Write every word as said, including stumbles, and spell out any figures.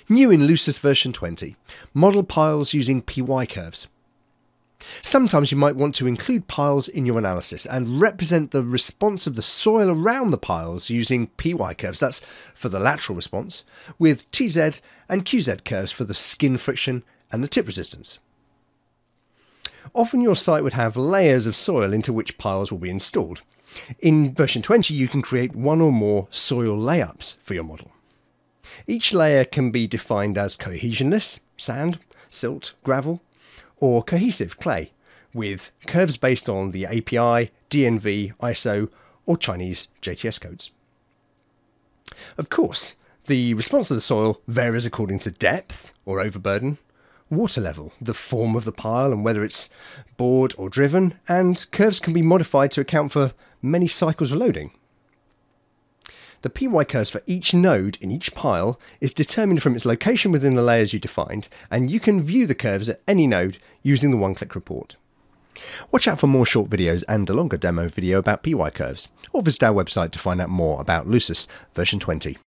New in LUSAS version twenty, model piles using P Y curves. Sometimes you might want to include piles in your analysis and represent the response of the soil around the piles using P Y curves, that's for the lateral response, with T Z and Q Z curves for the skin friction and the tip resistance. Often your site would have layers of soil into which piles will be installed. In version twenty you can create one or more soil layups for your model. Each layer can be defined as cohesionless, sand, silt, gravel, or cohesive, clay, with curves based on the A P I, D N V, I S O, or Chinese J T S codes. Of course, the response of the soil varies according to depth or overburden, water level, the form of the pile and whether it's bored or driven, and curves can be modified to account for many cycles of loading. The P Y curves for each node in each pile is determined from its location within the layers you defined, and you can view the curves at any node using the one-click report. Watch out for more short videos and a longer demo video about P Y curves, or visit our website to find out more about LUSAS version twenty.